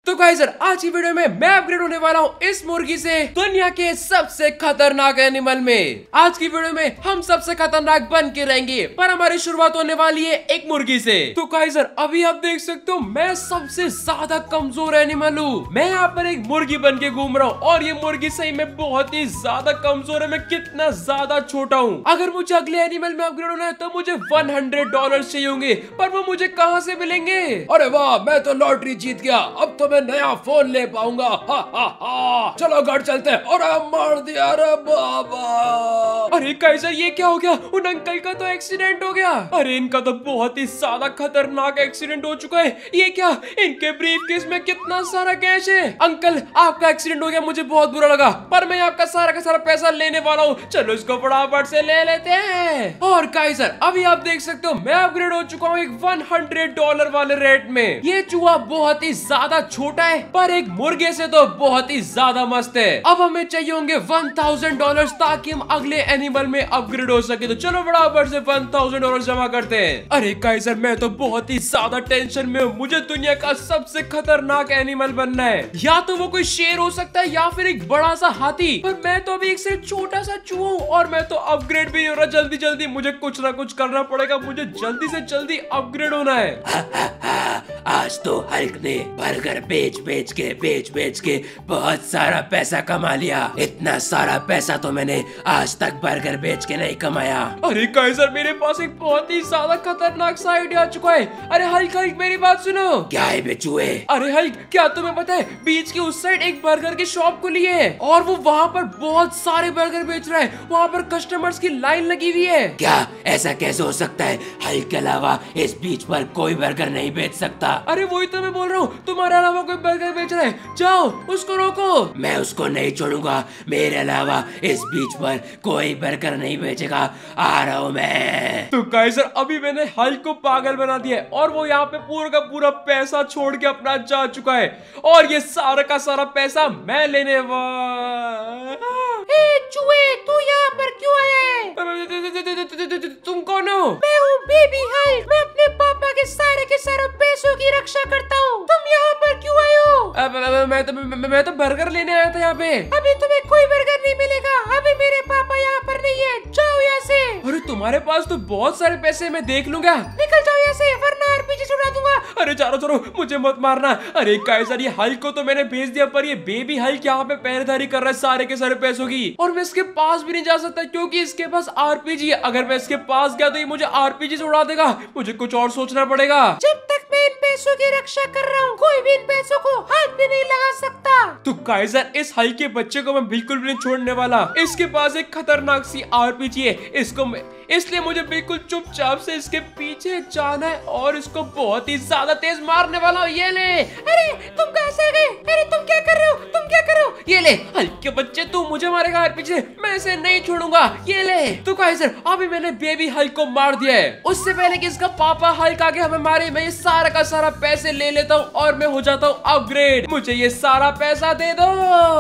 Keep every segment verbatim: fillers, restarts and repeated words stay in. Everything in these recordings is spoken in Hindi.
तो गाइस यार आज की वीडियो में मैं अपग्रेड होने वाला हूँ इस मुर्गी से दुनिया के सबसे खतरनाक एनिमल में। आज की वीडियो में हम सबसे खतरनाक बन के रहेंगे, पर हमारी शुरुआत होने वाली है एक मुर्गी से। तो गाइस यार अभी आप देख सकते हो मैं सबसे ज्यादा कमजोर एनिमल हूँ। मैं यहाँ पर एक मुर्गी बन के घूम रहा हूँ और ये मुर्गी सही में बहुत ही ज्यादा कमजोर है। मैं कितना ज्यादा छोटा हूँ। अगर मुझे अगले एनिमल में अपग्रेड होना है तो मुझे हंड्रेड डॉलर चाहिए होंगे, पर वो मुझे कहाँ से मिलेंगे? अरे वाह, मैं तो लॉटरी जीत गया, अब तो मैं नया फोन ले पाऊंगा। हा हा हा। चलो घर चलते हैं। और मार दिया रे बाबा। अरे कैसा ये क्या हो गया? उन अंकल का तो एक्सीडेंट हो गया। अरे इनका तो बहुत ही ज्यादा खतरनाक एक्सीडेंट हो चुका है। ये क्या, इनके ब्रीफकेस में कितना सारा कैश है। अंकल आपका एक्सीडेंट हो गया, मुझे बहुत बुरा लगा, पर मैं आपका सारा का सारा पैसा लेने वाला हूँ। चलो इसको फटाफट से ले लेते हैं। और काइजर अभी आप देख सकते हो मैं अपग्रेड हो चुका हूँ एक हंड्रेड डॉलर वाले रेट में। ये चूहा बहुत ही ज्यादा छोटा है, पर एक मुर्गे से तो बहुत ही ज्यादा मस्त है। अब हमें चाहिए होंगे वन थाउजेंड डॉलर ताकि हम अगले एनिमल में अपग्रेड हो सके। तो चलो फटाफट से वन थाउजेंड डॉलर जमा करते हैं। अरे काइजर मैं तो बहुत ही ज्यादा टेंशन में हूँ। मुझे दुनिया का सबसे खतरनाक एनिमल बनना है। या तो वो कोई शेर हो सकता है या फिर एक बड़ा सा हाथी, पर मैं तो अभी एक से छोटा सा चूहा हूँ और मैं तो अपग्रेड भी नहीं हो रहा। जल्दी जल्दी मुझे कुछ ना कुछ करना पड़ेगा। मुझे जल्दी से जल्दी अपग्रेड होना है। आज तो हल्क ने बर्गर बेच बेच के बेच बेच के बहुत सारा पैसा कमा लिया। इतना सारा पैसा तो मैंने आज तक बर्गर बेच के नहीं कमाया। अरे काइजर मेरे पास एक बहुत ही ज्यादा खतरनाक सा आइडिया आ चुका है। अरे हल्क हल्क मेरी बात सुनो। क्या है बेचुए? अरे हल्क क्या तुम्हें पता है बीच के उस साइड एक बर्गर की शॉप खुली है और वो वहाँ पर बहुत सारे बर्गर बेच रहा है। वहाँ पर कस्टमर्स की लाइन लगी हुई है। क्या ऐसा कैसे हो सकता है? हल्क के अलावा इस बीच पर कोई बर्गर नहीं बेच सकता। अरे वही तो मैं बोल रहा हूँ, तुम्हारे अलावा कोई बर्गर बेच रहा है, जाओ उसको रोको। मैं उसको नहीं छोड़ूंगा। मेरे अलावा इस बीच पर कोई बर्गर नहीं बेचेगा। आ रहा हूँ मैं। तो काइजर अभी मैंने हल्क को पागल बना दिया है और वो यहाँ पे पूरा का पूरा पैसा छोड़ के अपना जा चुका है और ये सारा का सारा पैसा मैं लेने वाला। चूहे तू यहाँ पर क्यों आया है? तुम कौन हो? मैं हूँ बेबी हल्क। मैं अपने पापा के सारे के सारे पैसों की रक्षा करता हूँ। तुम यहाँ पर क्यों आए हो? अब, अब, मैं तो मैं, मैं तो बर्गर लेने आया था यहाँ पे। अभी तुम्हें कोई बर्गर नहीं मिलेगा। अभी मेरे पापा यहाँ पर नहीं है, जाओ यहाँ से। अरे तुम्हारे पास तो बहुत सारे पैसे, मैं देख लूंगा। निकल जाओ यहाँ से वरना आरपीजी छुड़ा दूंगा। अरे चारो चारो मुझे मत मारना। अरे काइजर ये हल्क को तो मैंने भेज दिया, पर ये बेबी हल्क यहाँ पे पहरेदारी कर रहा है सारे के सारे पैसों की, और मैं इसके पास भी नहीं जा सकता क्योंकि इसके पास आरपीजी है। अगर मैं इसके पास गया तो ये मुझे आरपीजी से उड़ा देगा। मुझे कुछ और सोचना पड़ेगा। जब तक मैं इन पैसों की रक्षा कर रहा हूँ कोई भी इन पैसों को हाथ भी नहीं लगा सकता। तो काइजर इस हल्क के बच्चे को मैं बिल्कुल भी नहीं छोड़ने वाला। इसके पास एक खतरनाक सी आरपीजी है, इसको मैं इसलिए मुझे बिल्कुल चुपचाप से इसके पीछे जाना है और इसको बहुत ही ज्यादा तेज मारने वाला हूँ। ये ले। अरे तुम कहाँ से गए? अरे तुम क्या कर रहे हो? तुम क्या कर रहे हो? ये ले हल्क के बच्चे, तू मुझे मारेगा यार पीछे, मैं इसे नहीं छोड़ूंगा। ये ले। तो काइजर अभी मैंने बेबी हल्क को मार दिया है। उससे पहले कि इसका पापा हल्क आके हमें मारे, मैं ये सारा का सारा पैसे ले लेता हूँ और मैं हो जाता हूँ अपग्रेड। मुझे ये सारा पैसा दे दो।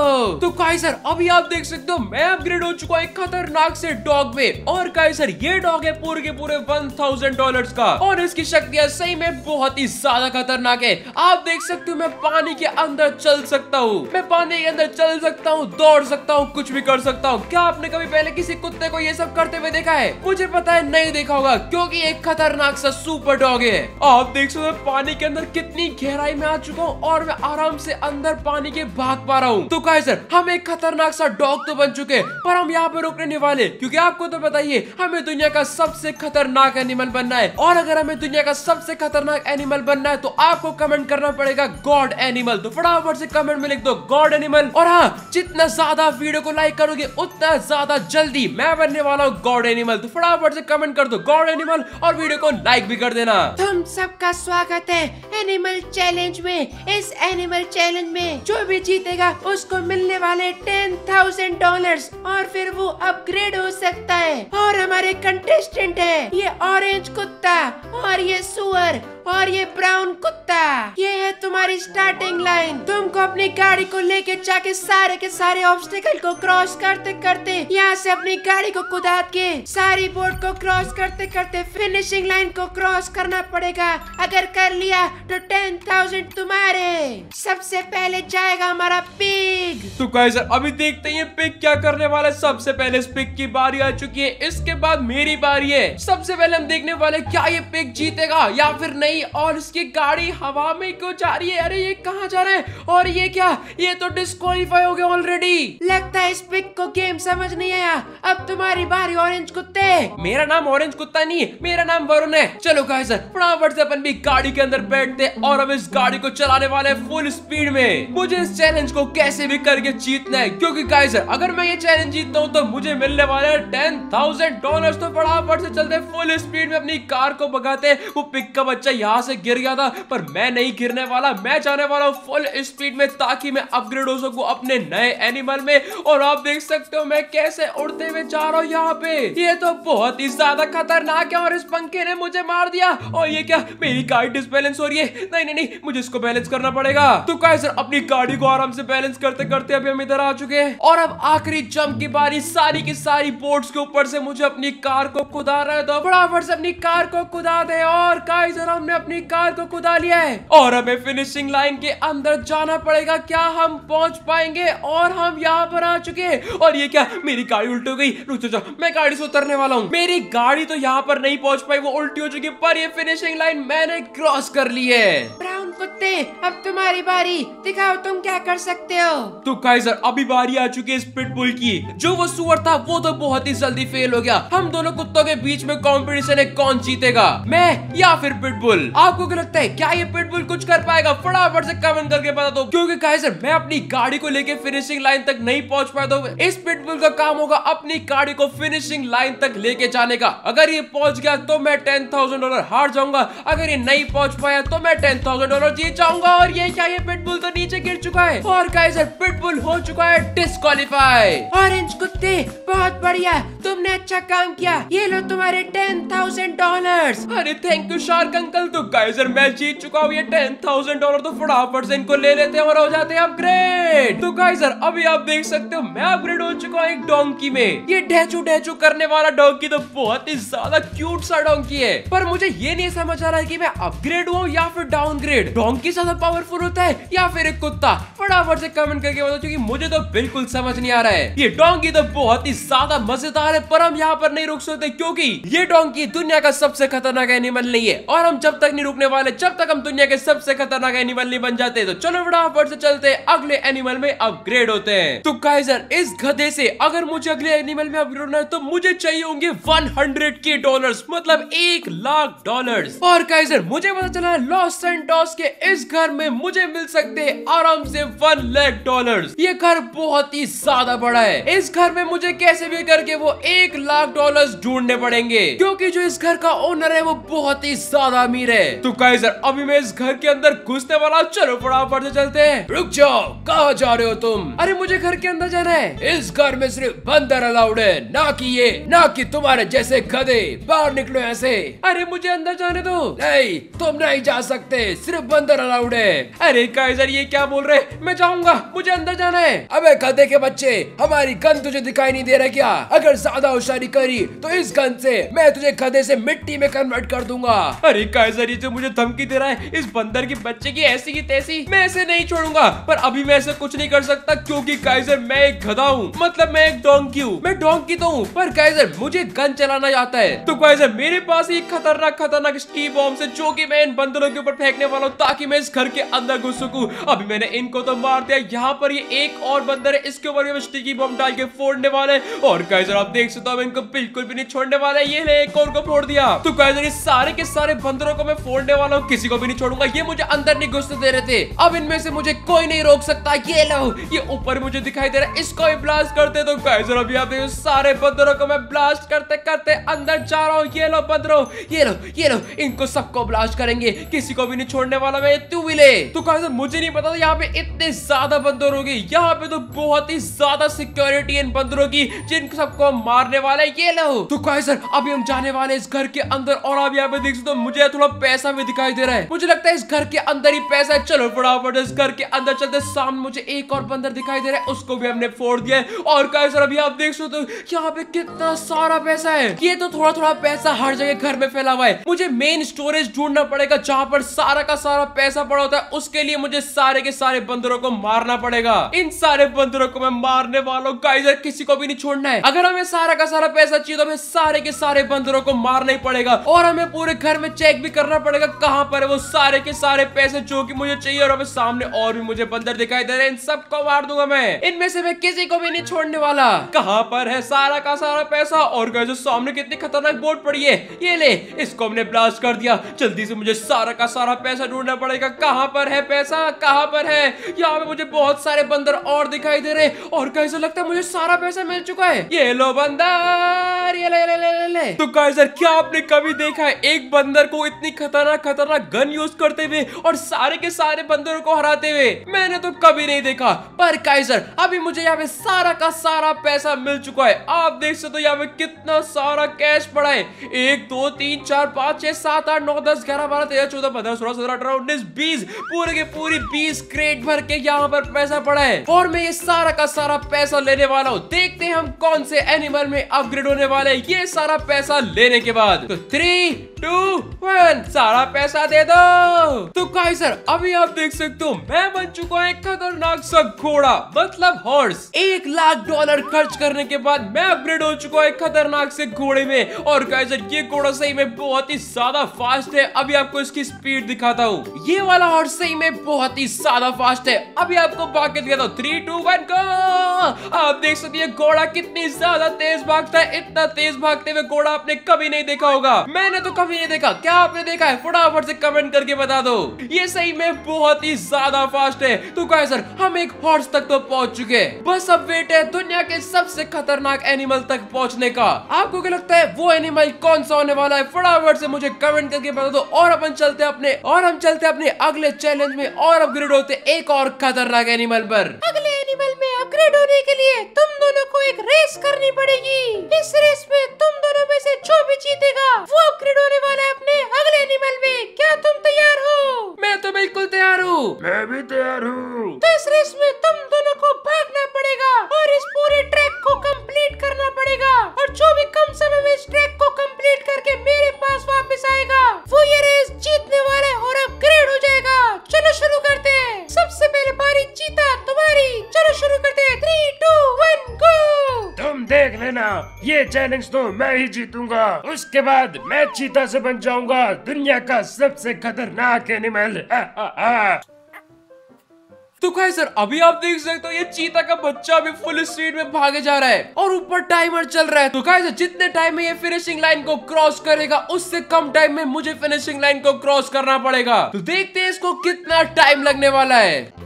तो काइजर अभी आप देख सकते हो मैं अपग्रेड हो चुका हूँ एक खतरनाक से डॉग में। और काइजर ये डॉग है पूरे के पूरे वन थाउजेंड डॉलर्स का और इसकी शक्तियां सही में बहुत ही ज्यादा खतरनाक है। आप देख सकते हो मैं पानी के अंदर चल सकता हूँ, मैं पानी के अंदर चल सकता हूँ, दौड़ सकता हूँ, कुछ भी कर सकता हूँ। क्या आपने कभी पहले किसी कुत्ते को ये सब करते हुए देखा है? मुझे पता है नहीं देखा होगा क्योंकि एक खतरनाक सा सुपर डॉग है। आप देख सकते हो पानी के अंदर कितनी गहराई में आ चुका हूँ और मैं आराम से अंदर पानी के भाग पा रहा हूँ। तो काइजर हम एक खतरनाक सा डॉग तो बन चुके हैं, पर हम यहाँ पे रुकने नहीं वाले क्योंकि आपको तो बताइए हमें दुनिया का सबसे खतरनाक एनिमल बनना है। और अगर हमें दुनिया का सबसे खतरनाक एनिमल बनना है तो आपको कमेंट करना पड़ेगा गॉड एनिमल। तो फटाफट से कमेंट में लिख दो गॉड एनिमल। और हाँ, जितना ज्यादा वीडियो को लाइक करोगे उतना ज्यादा जल्दी मैं बनने वाला हूँ गॉड एनिमल। तो फटाफट से कमेंट कर दो गॉड एनिमल और वीडियो को लाइक भी कर देना। तुम सबका स्वागत है एनिमल चैलेंज में। इस एनिमल चैलेंज में जो भी जीतेगा उसको मिलने वाले टेन थाउजेंड डॉलर और फिर वो अपग्रेड हो सकता है। और हमारे कंटेस्टेंट है ये ऑरेंज कुत्ता और ये सुअर और ये ब्राउन कुत्ता। ये है तुम्हारी स्टार्टिंग लाइन। तुम तुमको अपनी गाड़ी को लेके जाके सारे के सारे ऑब्स्टिकल को क्रॉस करते करते यहाँ से अपनी गाड़ी को कुदा के सारी बोर्ड को क्रॉस करते करते फिनिशिंग लाइन को क्रॉस करना पड़ेगा। अगर कर लिया तो टेन थाउजेंड तुम्हारे। सबसे पहले जाएगा हमारा पिग। तो गाइस अभी देखते हैं पिग क्या करने वाला है। सबसे पहले इस पिग की बारी आ चुकी है, इसके बाद मेरी बारी है। सबसे पहले हम देखने वाले क्या ये पिग जीतेगा या फिर नहीं। और इसकी गाड़ी हवा में क्यों जा रही है? अरे ये कहाँ जा रहा है? और ये क्या, ये तो डिस्क्वालीफाई हो गया ऑलरेडी। लगता है इस पिग को गेम समझ नहीं आया। अब तुम्हारी बारी ऑरेंज कुत्ते। मेरा नाम ऑरेंज कुत्ता नहीं है, मेरा नाम वरुण है। चलो गाइस फटाफट से अपन भी गाड़ी के अंदर बैठते और अब इस गाड़ी को चलाने वाले फुल स्पीड में। मुझे इस चैलेंज को कैसे भी करके जीतना है, क्योंकि गाइस अगर मैं ये चैलेंज जीतता हूँ तो मुझे मिलने वाले टेन थाउजेंड डॉलर। तो फटाफट से चलते फुल स्पीड में अपनी कार को भगाते। वो पिग का बच्चा यहाँ से गिर गया था पर मैं नहीं गिरने वाला, मैं जाने वाला हूँ फुल स्पीड में ताकि मैं अपग्रेड हो सकूं अपने नए एनिमल में। और आप देख सकते हो मैं कैसे उड़ते हुए जा रहा हूँ यहाँ पे। ये तो बहुत ही ज्यादा खतरनाक है और इस पंखे ने मुझे मार दिया। और ये क्या, मेरी गाड़ी डिसबैलेंस हो रही है। नहीं नहीं नहीं, मुझे इसको बैलेंस करना पड़ेगा। तो गाइस अपनी गाड़ी को आराम से बैलेंस करते करते अभी हम इधर आ चुके हैं और अब आखिरी जंप की बारी। सारी की सारी बोर्ड्स के ऊपर से मुझे अपनी कार को कुदा रहा है, तो फटाफट से अपनी कार को कुदा दे। और गाइस हमने अपनी कार को कुदा लिया है और हमें फिनिशिंग लाइन के अंदर जाना पड़ेगा। क्या हम पहुंच पाएंगे? और हम यहाँ पर आ चुके हैं। और ये क्या, मेरी गाड़ी उल्टी हो गई। रुक जाओ, मैं गाड़ी से उतरने वाला हूँ। मेरी गाड़ी तो यहाँ पर नहीं पहुंच पाई, वो उल्टी हो चुकी, पर ये फिनिशिंग लाइन मैंने क्रॉस कर ली है। ब्राउन कुत्ते अब तुम्हारी बारी, दिखाओ तुम क्या कर सकते हो। तो गाइस अभी बारी आ चुकी है इस पिटबुल की। जो वो सुअर था वो तो बहुत ही जल्दी फेल हो गया। हम दोनों कुत्तों के बीच में कंपटीशन है, कौन जीतेगा, मैं या फिर पिटबुल। आपको क्या लगता है, क्या ये पिटबुल कुछ कर पाएगा? फटाफट से कमेंट करके बता दो, क्योंकि गाइस मैं अपनी गाड़ी को लेके फिनिशिंग लाइन तक नहीं पहुंच पाया तो इस पिटबुल का काम होगा अपनी गाड़ी को फिनिशिंग लाइन तक लेके जाने का। अगर ये पहुंच गया तो मैं टेन थाउजेंड डॉलर हार जाऊंगा, अगर ये नहीं पहुंच पाया तो मैं टेन थाउजेंड डॉलर जीत जाऊंगा। और ये क्या, ये पिटबुल तो नीचे गिर चुका है और गाइस पिटबुल हो चुका है डिस्क्वालीफाई। ऑरेंज कुत्ते बहुत बढ़िया, तुमने अच्छा काम किया। ये लो तुम्हारे टेन थाउजेंड डॉलर्स। अरे थैंक यू शार्क अंकल। तो गाइस मैं जीत चुका हूँ ये टेन थाउजेंड डॉलर। तो फटाफट से इनको ले लेते हैं और हो जाते हैं अपग्रेड। तो गाइस अभी आप देख सकते हो मैं अपग्रेड हो चुका हूँ एक डोंकी में। ये ढेचू ढेचू करने वाला डोंकी तो बहुत ही ज्यादा क्यूट सा डोंकी है, पर मुझे ये नहीं समझ आ रहा है कि मैं अपग्रेड हूँ या फिर डाउनग्रेड। डोंकी ज्यादा पावरफुल होता है या फिर एक कुत्ता? फटाफट से कमेंट करके बताओ, क्योंकि मुझे तो बिल्कुल समझ नहीं आ रहा है। ये डोंकी तो बहुत ही ज्यादा मजेदार है, पर हम यहाँ पर नहीं रुक सकते क्योंकि ये डोंकी दुनिया का सबसे खतरनाक एनिमल नहीं है और हम जब तक नहीं रुकने वाले जब तक हम दुनिया के सबसे खतरनाक एनिमल नहीं बन जाते। तो चलो फटाफट से चलते अगले एनिमल में अपग्रेड होते हैं। तो गाइस इस गधे से अगर मुझे अगले एनिमल में अपग्रेड होना है तो मुझे चाहिए होंगे हंड्रेड के डॉलर्स, मतलब एक लाख डॉलर्स। और गाइस मुझे पता चला है लॉस सैंटोस के इस घर में मुझे मिल सकते हैं आराम से वन लाख डॉलर्स। ये घर बहुत ही ज्यादा बड़ा है, इस घर में मुझे कैसे भी करके वो एक लाख डॉलर्स ढूंढने पड़ेंगे, क्योंकि जो इस घर का ओनर है वो बहुत ही ज्यादा अमीर है। तो गाइस अभी मैं इस घर के अंदर घुसने वाला, चलो फटाफट से चलते हैं। रुक जाओ, कहाँ जा रहे हो तुम? अरे मुझे घर के अंदर जाना है। इस घर में सिर्फ बंदर अलाउड है, ना कि ये ना कि तुम्हारे जैसे गधे। बाहर निकलो ऐसे। अरे मुझे अंदर जाने दो। नहीं तुम नहीं जा सकते, सिर्फ बंदर अलाउड है। अरे गाइस ये क्या बोल रहे, मैं जाऊंगा, मुझे अंदर जाना है। अबे गधे के बच्चे, हमारी गन तुझे दिखाई नहीं दे रहा क्या? अगर ज्यादा होशियारी करी तो इस गन से मैं तुझे गधे से मिट्टी में कन्वर्ट कर दूंगा। अरे गाइस ये जो मुझे धमकी दे रहा है, इस बंदर की बच्चे की ऐसी की तैसी, मैं ऐसे नहीं छोड़ूंगा। पर अभी मैं ऐसा कुछ नहीं कर सकता क्योंकि गाइस मैं एक गधा हूँ, मतलब मैं एक डोंकी हूँ। मैं डोंकी तो हूँ पर गाइस मुझे गन चलाना आता है। तो गाइस मेरे पास एक खतरनाक खतरनाक स्टीव बॉम्ब है जो कि मैं इन बंदरों के ऊपर फेंकने वाला हूँ ताकि मैं इस घर के अंदर घुस सकूं। अभी मैंने इनको तो मार दिया, यहाँ पर ये एक और बंदर है, इसके ऊपर भी स्टिकी बॉम्ब डाल के फोड़ने वाले। और गाइस आप देख सकते हो इनको बिल्कुल भी नहीं छोड़ने वाला है। ये ले एक और को फोड़ दिया। तो गाइस ये सारे के सारे बंदरों को मैं फोड़ने वाला हूँ, किसी को भी नहीं छोड़ूंगा। ये मुझे अंदर नहीं घुसने दे रहे थे, अब इनमें से मुझे कोई नहीं रोक सकता। ये लो, ये ऊपर मुझे दिखाई दे रहा है, इसको भी ब्लास्ट करते। तो गाइस अभी आप देखो सारे बंदरों को मैं ब्लास्ट करते करते अंदर जा रहा हूँ। ये लो बंदरों, ये लो ये लो, इनको सबको ब्लास्ट करेंगे, किसी को भी नहीं छोड़ने वाला मैं। तू भी ले। तो गाइस मुझे नहीं पता था यहाँ पे इतने ज्यादा बंदर होंगे। यहाँ पे तो बहुत ही ज्यादा सिक्योरिटी इन बंदरों की, जिन सबको हम मारने वाले हैं। ये लो। तो गाइस सर अभी हम जाने वाले इस घर के अंदर, और आप यहाँ पे देख सकते हो मुझे थोड़ा पैसा भी दिखाई दे रहा है। मुझे लगता है इस घर के अंदर ही पैसा है। चलो फटाफट इस घर के अंदर चलते। सामने मुझे एक और बंदर दिखाई दे रहा है, उसको भी हमने फोड़ दिया है। और गाइस सर अभी आप देख सकते हो यहाँ पे कितना सारा पैसा है। ये तो थोड़ा थोड़ा पैसा हर जगह घर में फैला हुआ है। मुझे मेन स्टोरेज ढूंढना पड़ेगा जहाँ पर सारा का सारा पैसा पड़ा होता है। उसके लिए मुझे सारे के सारे बंदरों को मारना पड़ेगा। इन सारे बंदरों को मैं मारने वाला हूँ गाइस, किसी को भी नहीं छोड़ना है। अगर हमें सारा का सारा पैसा चाहिए तो हमें सारे के सारे बंदरों को मारना ही पड़ेगा। और हमें पूरे घर में चेक भी करना पड़ेगा कहाँ पर है वो सारे के सारे पैसे जो कि मुझे चाहिए। और हमें सामने और भी मुझे बंदर दिखाई दे रहे हैं, इन सबको मार दूंगा मैं। इनमें से मैं किसी को भी नहीं छोड़ने वाला। कहाँ पर है सारा का सारा पैसा? और गाइस सामने कितनी खतरनाक बोर्ड पड़ी है, ये ले, इसको हमने ब्लास्ट कर दिया। जल्दी से मुझे सारा का सारा पैसा ढूंढना पड़ेगा। कहाँ पर है पैसा, कहाँ पर है? यहाँ पे मुझे बहुत सारे बंदर और दिखाई दे रहे। और गाइस लगता है मुझे सारा पैसा मिल चुका है। ये लो बंदर, ये ले ले ले ले ले। तो गाइस क्या आपने कभी देखा है एक बंदर को इतनी खतरनाक खतरनाक गन यूज करते हुए और सारे के सारे बंदरों को हराते हुए? मैंने तो कभी नहीं देखा। पर गाइस अभी मुझे यहाँ पे सारा का सारा पैसा मिल चुका है। आप देख सकते हो यहाँ पे कितना सारा कैश पड़ा है। एक दो तीन चार पाँच छह सात आठ नौ दस ग्यारह बारह तेरह चौदह पंद्रह सोलह सत्रह अठारह उन्नीस बीस, पूरे के पूरी बीस क्रेट भर के यहाँ पर पैसा पड़ा है। और मैं ये सारा का सारा पैसा लेने वाला हूँ। देखते हैं हम कौन से एनिमल में अपग्रेड होने वाले हैं ये सारा पैसा लेने के बाद। तो थ्री टू वन, सारा पैसा दे दो। तो गाइस अभी आप देख सकते हो मैं बन चुका हूँ एक खतरनाक सा घोड़ा, मतलब हॉर्स। एक लाख डॉलर खर्च करने के बाद मैं अपग्रेड हो चुका हूँ एक खतरनाक से घोड़े में। और गाइस ये घोड़ा सही में बहुत ही ज्यादा फास्ट है। अभी आपको इसकी स्पीड दिखाता हूँ। ये वाला हॉर्स सही में बहुत ही ज्यादा फास्ट है। अभी आपको भाग के दिखाता हूँ। Three two one go. आप देख सकते हैं घोड़ा कितनी ज्यादा तेज भागता है। इतना तेज भागते हुए घोड़ा आपने कभी नहीं देखा होगा। मैंने तो कभी नहीं देखा। क्या आपने देखा है? फटाफट से कमेंट करके बता दो। ये सही में बहुत ही ज्यादा फास्ट है। तो गाइस हम एक हॉर्स तक तो पहुंच चुके हैं। बस अब वेट है दुनिया के सबसे खतरनाक एनिमल तक पहुंचने का। आपको क्या लगता है वो एनिमल कौन सा होने वाला है? फटाफट से मुझे कमेंट करके बता दो। और अपन चलते अपने और हम चलते अपने अगले चैलेंज में और अपग्रेड होते एक और खतरनाक एनिमल पर। अगले एनिमल में अपग्रेड होने के लिए तुम दोनों को एक रेस करनी पड़ेगी। इस रेस में तुम दोनों में से जो भी जीतेगा वो अपग्रेड होने वाला है अपने अगले एनिमल में। क्या तुम तैयार हो? मैं तो बिल्कुल तैयार हूँ। मैं भी तैयार हूँ। तो इस रेस में तुम दोनों को भागना पड़ेगा और इस पूरे ट्रैक को कंप्लीट करना पड़ेगा। और जो भी कम समय में इस ट्रैक को कंप्लीट करके मेरे पास वापस आएगा वो ये रेस जीतने वाला है और अपग्रेड हो जाएगा। चलो शुरू करते हैं। सबसे पहले बारी चीता तुम्हारी। चलो शुरू करते हैं। Three two one go. तुम देख लेना ये चैलेंज तो मैं ही जीतूंगा। उसके बाद मैं चीता से बन जाऊंगा दुनिया का सबसे खतरनाक एनिमल। आ, आ, आ। तो गाइस सर अभी आप देख सकते हो ये चीता का बच्चा अभी फुल स्पीड में भागे जा रहा है और ऊपर टाइमर चल रहा है। तो गाइस जितने टाइम में ये फिनिशिंग लाइन को क्रॉस करेगा उससे कम टाइम में मुझे फिनिशिंग लाइन को क्रॉस करना पड़ेगा। तो देखते हैं इसको कितना टाइम लगने वाला है।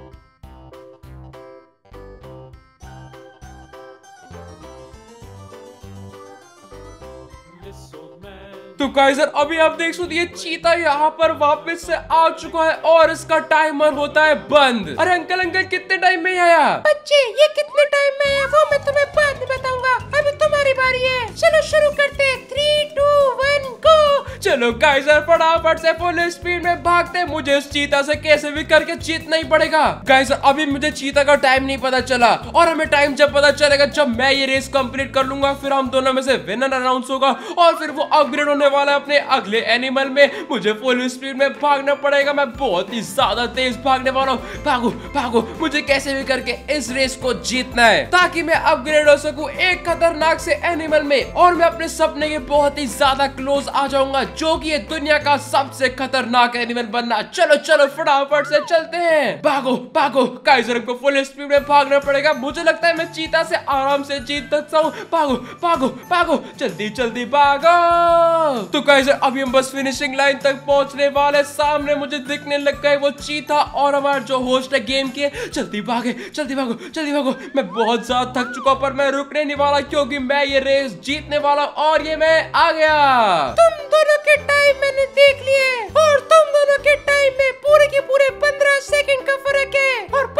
तो गाइस अभी आप देख सकते ये चीता यहाँ पर वापस से आ चुका है और इसका टाइमर होता है बंद। अरे अंकल अंकल कितने टाइम में आया? बच्चे ये कितने टाइम में है वो मैं तुम्हें बाद में बताऊंगा। अभी तुम्हारी बारी है। चलो शुरू करते हैं। Three two one go. चलो गाइस फटाफट से फुल स्पीड में भागते। मुझे इस चीता से कैसे भी करके जीतना ही पड़ेगा। गाइस अभी मुझे चीता का टाइम नहीं पता चला और हमें टाइम जब पता चलेगा जब मैं ये रेस कंप्लीट कर लूंगा फिर हम दोनों में से विनर अनाउंस होगा और फिर वो अपग्रेड होने वाला है अपने अगले एनिमल में। मुझे फुल स्पीड में भागना पड़ेगा। मैं बहुत ही ज्यादा तेज भागने वाला हूँ। भागो भागो मुझे कैसे भी करके इस रेस को जीतना है ताकि मैं अपग्रेड हो सकूं एक खतरनाक से एनिमल में और मैं अपने सपने के बहुत ही ज्यादा क्लोज आ जाऊंगा जो कि ये दुनिया का सबसे खतरनाक एनिमल बनना। चलो चलो फटाफट से चलते हैं। भागो भागो काइजर को फुल स्पीड में भागना पड़ेगा। मुझे लगता है मैं चीता से आराम से जीत सकता हूँ। भागो भागो भागो जल्दी जल्दी भागो। तो गाइस अभी हम बस फिनिशिंग लाइन तक पहुंचने वाले। सामने मुझे दिखने लग गए वो चीता और हमारा जो होस्ट है गेम के। जल्दी भागे जल्दी भागो जल्दी भागो। मैं बहुत ज्यादा थक चुका पर मैं रुकने नहीं वाला क्योंकि मैं ये रेस जीतने वाला और ये मैं आ गया। तुम दोनों के टाइम मैंने देख लिए और तुम दोनों के टाइम में पूरे के पूरे पंद्रह सेकंड का फर्क है और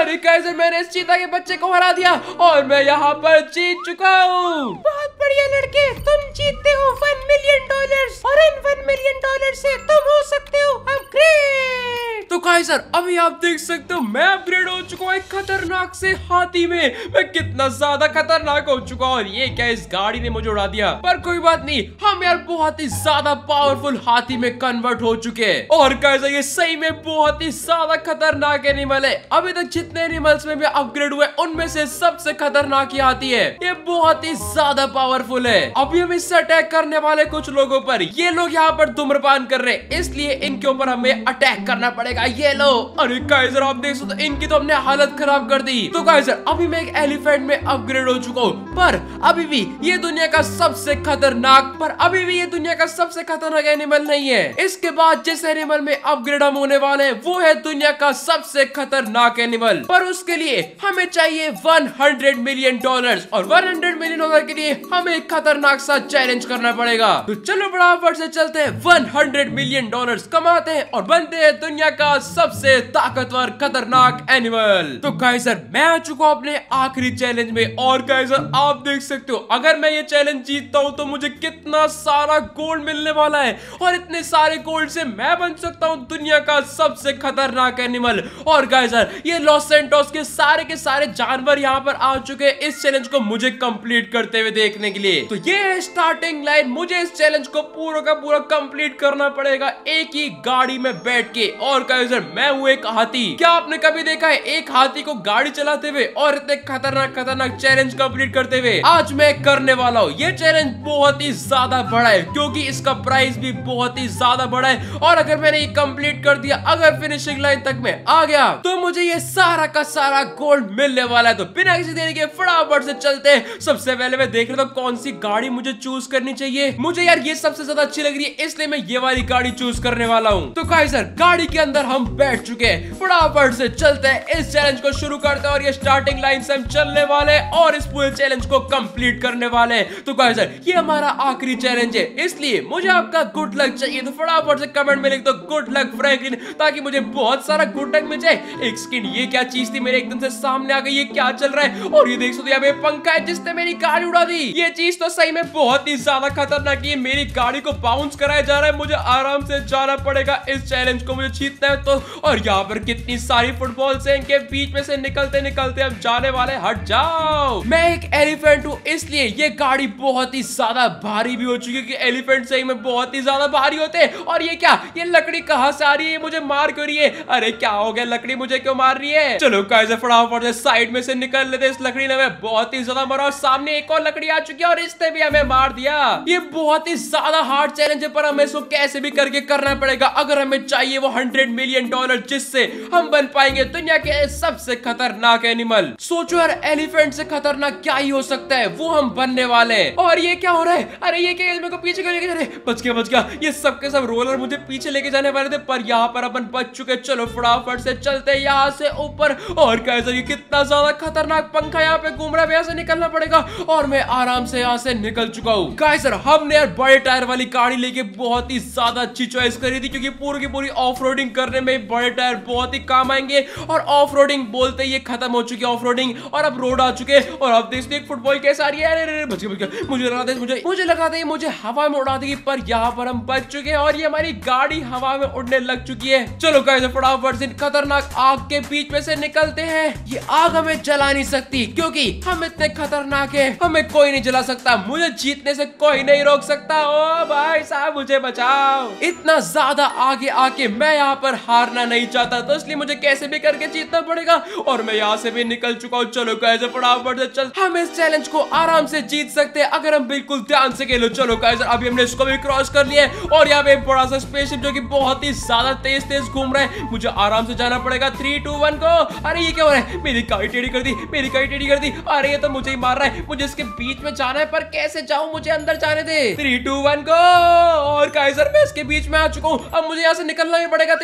अरे गाइस मैंने इस चीता के बच्चे को हरा दिया और मैं यहाँ पर जीत चुका हूँ। बहुत बढ़िया लड़के, तुम जीतते हो वन मिलियन डॉलर्स और इन वन मिलियन डॉलर से तुम हो सकते हो अपग्रेड। तो गाइस अभी आप देख सकते हो मैं अपग्रेड हो चुका हूँ एक खतरनाक से हाथी में। मैं कितना ज्यादा खतरनाक हो चुका हूँ और ये क्या इस गाड़ी ने मुझे उड़ा दिया, पर कोई बात नहीं, हम यार बहुत ही ज्यादा पावरफुल हाथी में कन्वर्ट हो चुके हैं। और गाइस ये सही में बहुत ही ज्यादा खतरनाक एनिमल है। अभी तक जितने एनिमल्स में भी अपग्रेड हुए उनमें से सबसे खतरनाक ही हाथी है। ये बहुत ही ज्यादा पावरफुल है। अभी हम इससे अटैक करने वाले कुछ लोगों पर। ये लोग यहाँ पर धूम्रपान कर रहे हैं इसलिए इनके ऊपर हमें अटैक करना पड़ेगा। ये लो, अरे गाइस आप देख सकते हो इनकी तो हमने हालत खराब कर दी। तो गाइस अभी मैं एक एलिफेंट में अपग्रेड हो चुका हूँ, पर अभी भी ये दुनिया का सबसे खतरनाक पर अभी भी ये दुनिया का सबसे खतरनाक एनिमल नहीं है। इसके बाद जिस एनिमल में अपग्रेड हम होने वाले हैं वो है दुनिया का सबसे खतरनाक एनिमल। पर उसके लिए हमें चाहिए सौ मिलियन डॉलर्स और सौ मिलियन डॉलर के लिए हमें एक खतरनाक सा चैलेंज करना पड़ेगा। तो चलो फटाफट से चलते हैं सौ मिलियन डॉलर्स कमाते हैं और बनते हैं दुनिया का सबसे ताकतवर खतरनाक एनिमल। तो गाइस मैं आ चुका हूँ अपने आखिरी चैलेंज में और गाइस आप देख सकते हो अगर मैं ये चैलेंज जीतता हूँ तो मुझे कितना सारा गोल्ड मिलने वाला है और इतने सारे गोल्ड से मैं बन सकता हूँ दुनिया का सबसे खतरनाक एनिमल। और गाइस ये लॉस सैंटोस के सारे के सारे जानवर यहाँ पर आ चुके हैं इस चैलेंज को मुझे कंप्लीट करते हुए देखने के लिए। तो ये है स्टार्टिंग लाइन, मुझे इस चैलेंज को पूरा का पूरा कंप्लीट करना पड़ेगा एक ही गाड़ी में बैठ के। और गाइस मैं हूँ एक हाथी। क्या आपने कभी देखा है एक हाथी को गाड़ी चलाते हुए और इतने खतरनाक खतरनाक चैलेंज कंप्लीट करते हुए? आज मैं करने वाला हूँ। ये चैलेंज बहुत ही ज्यादा बड़ा है क्योंकि इसका प्राइस भी बहुत ही ज्यादा बड़ा है और अगर मैंने ये कंप्लीट कर दिया, अगर फिनिशिंग लाइन तक मैं आ गया तो मुझे ये सारा का सारा गोल्ड मिलने वाला है। तो बिना किसी देरी के फटाफट से चलते हैं। सबसे पहले मैं देख रहा था कौन सी गाड़ी मुझे चूज करनी चाहिए। मुझे यार ये सबसे ज्यादा अच्छी लग रही है इसलिए मैं ये वाली गाड़ी चूज करने वाला हूँ। तो गाइस गाड़ी के अंदर हम बैठ चुके हैं, फटाफट से चलते हैं, इस चैलेंज को शुरू करते हैं और ये स्टार्टिंग लाइन से हम चलने वाले हैं और इस पूरे चैलेंज को कंप्लीट करने वाले हैं। तो गाइस ये हमारा आखिरी चैलेंज है इसलिए मुझे आपका गुड लक चाहिए। तो फटाफट से कमेंट में लिख दो गुड लक फ्रैंकलिन ताकि मुझे बहुत सारा गुड लक मिल जाए। एक स्किन, ये क्या चीज थी मेरे एकदम से सामने आ गई, ये क्या चल रहा है? और ये देख सकते हो यहाँ पंखा है जिसने मेरी गाड़ी उड़ा दी। ये चीज तो सही में बहुत ही ज्यादा खतरनाक है, मेरी गाड़ी को बाउंस कराया जा रहा है। मुझे आराम से जाना पड़ेगा इस चैलेंज को मुझे जीतना है तो। और यहाँ पर कितनी सारी फुटबॉल से इनके बीच में से निकलते निकलते हम जाने वाले। हट जाओ, मैं एक एलिफेंट हूँ इसलिए ये गाड़ी बहुत ही ज्यादा भारी भी हो चुकी है कि एलिफेंट सही में बहुत ही ज्यादा भारी होते हैं। और ये क्या, ये लकड़ी कहाँ से आ रही है, मुझे मार क्यों रही है? अरे क्या हो गया, लकड़ी मुझे क्यों मार रही है? चलो गाइस फटाफट से साइड में से निकल लेते। इस लकड़ी ने हमें बहुत ही ज्यादा मारा और सामने एक और लकड़ी आ चुकी है और इसने भी हमें मार दिया। ये बहुत ही ज्यादा हार्ड चैलेंज है पर हमें इसको कैसे भी करके करना पड़ेगा अगर हमें चाहिए वो हंड्रेड मिलियन डॉलर जिससे हम बन पाएंगे दुनिया के सबसे खतरनाक एनिमल। सोचो यार एलिफेंट से खतरनाक क्या ही हो सकता है, वो हम बनने वाले हैं। और ये क्या हो रहा है? अरे ये क्या, मेरे को पीछे क्यों लेके जा रहे? बच गया बच गया, ये सब के सब रोलर मुझे पीछे लेके जाने वाले थे पर यहाँ पर अपन बच चुके। चलो फटाफट से चलते हैं यहाँ से ऊपर। और कैसे ये कितना ज्यादा खतरनाक पंखा यहाँ पे घूम रहा है, यहाँ से निकलना पड़ेगा और मैं आराम से यहाँ से निकल चुका हूँ। गाइस हमने यार बड़े टायर वाली गाड़ी लेके बहुत ही ज्यादा अच्छी चॉइस करी थी क्योंकि पूरी की पूरी ऑफ रोडिंग करने में बड़े टायर बहुत ही काम आएंगे। और ऑफ रोडिंग बोलते ही ये खत्म हो चुकी है ऑफ रोडिंग और अब रोड आ चुके हैं। और अब देखते एक फुटबॉल कैसे आ रही है। अरे बच गया बच गया, मुझे लगा था मुझे मुझे लगा था मुझे हवा में उड़ा देगी पर यहाँ पर हम बच चुके हैं और ये हमारी गाड़ी हवा में उड़ने लग चुकी है। चलो गाइस फटाफट से खतरनाक आग के बीच में से निकलते हैं। ये आग हमें जला नहीं सकती क्योंकि हम इतने खतरनाक है, हमें कोई नहीं जला सकता, मुझे जीतने से कोई नहीं रोक सकता। ओ भाई साहब मुझे बचाओ, इतना ज्यादा आगे आके मैं यहाँ पर हारना नहीं चाहता तो इसलिए मुझे कैसे भी करके जीतना पड़ेगा। और मैं यहाँ से भी निकल चुका हूँ। चलो गाइस फटाफट से चल, हम इस चैलेंज को आराम से जीत सकते हैं अगर हम बिल्कुल ध्यान से खेलो। चलो गाइस अभी हमने इसको भी क्रॉस कर लिया है और यहाँ पे बड़ा सा स्पेसशिप जो कि बहुत ही ज्यादा तेज तेज घूम रहा है, मुझे आराम से जाना पड़ेगा। थ्री टू वन को। अरे ये क्या हो रहा है, मेरी गाड़ी टेढ़ी कर दी, मेरी गाड़ी टेढ़ी कर दी। अरे ये तो मुझे ही मार रहा है, मुझे इसके बीच में जाना है पर कैसे जाऊं, मुझे अंदर जाने दे। थ्री टू वन को। और गाइस मैं इसके बीच में आ चुका हूँ, अब मुझे यहाँ से निकलना ही पड़ेगा। थ्री टू वन को।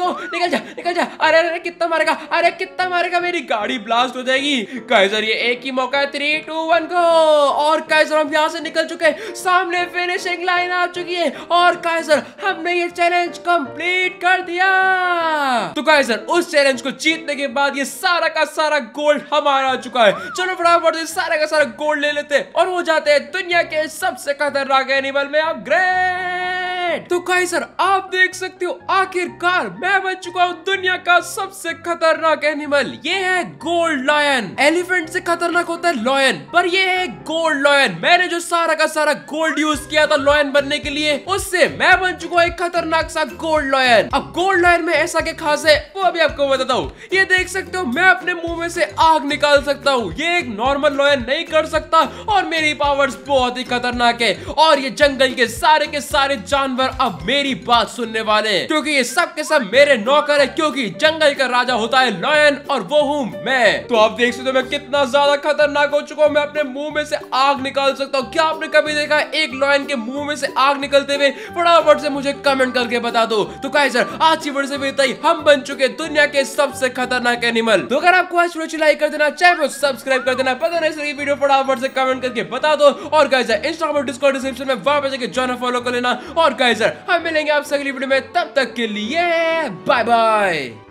निकल जा निकल जा। अरे अरे कितना मारेगा, अरे कितना मारेगा, मेरी गाड़ी ब्लास्ट हो जाएगी। काइजर ये एक ही मौका है, थ्री टू वन गो। और काइजर हम यहाँ से निकल चुके हैं, सामने फिनिशिंग लाइन आ चुकी है और काइजर हमने ये चैलेंज कंप्लीट कर दिया। तो काइजर उस चैलेंज को जीतने के बाद ये सारा का सारा गोल्ड हमारा आ चुका है। चलो फटाफट से सारा का सारा गोल्ड ले लेते हैं और वो जाते हैं दुनिया के सबसे खतरनाक एनिमल में अपग्रेड। तो काइजर आप देख सकते हो आखिरकार मैं बन चुका हूँ दुनिया का सबसे खतरनाक एनिमल। ये है गोल्ड लॉयन। एलिफेंट से खतरनाक होता है लॉयन, पर ये है गोल्ड लॉयन। मैंने जो सारा का सारा गोल्ड यूज किया था लॉयन बनने के लिए, उससे मैं बन चुका हूँ एक खतरनाक सा गोल्ड लॉयन। अब गोल्ड लॉयन में ऐसा क्या खास है वो अभी आपको बताता हूँ। ये देख सकते हो मैं अपने मुंह में से आग निकाल सकता हूँ, ये एक नॉर्मल लॉयन नहीं कर सकता और मेरी पावर्स बहुत ही खतरनाक है। और ये जंगल के सारे के सारे जानवर अब मेरी बात सुनने वाले हैं, क्योंकि ये सब के सब मेरे नौकर है, क्योंकि जंगल का राजा होता है लॉयन और वो हूँ मैं। तो आप देख सकते हो मैं कितना ज्यादा खतरनाक हो चुका हूँ, मैं अपने मुंह में से आग निकाल सकता हूँ। क्या आपने कभी देखा एक लॉयन के मुंह में से आग निकलते हुए? फटाफट से मुझे कमेंट करके बता दो। तो काइजर आज की वीडियो से भी इतना ही, हम बन चुके दुनिया के सबसे खतरनाक एनिमल। तो अगर आपको आज वीडियो लाइक कर देना, चैनल को सब्सक्राइब कर देना, पता नहीं सर वीडियो फटाफट से कमेंट करके बता दो। और गाइजर इंस्टाग्राम डिस्कॉर्ड डिस्क्रिप्शन में वहां पे जाके ज्वाइन फॉलो कर लेना। और गाइजर हम मिलेंगे आपसे अगली वीडियो में, तब तक के लिए बाय बाय।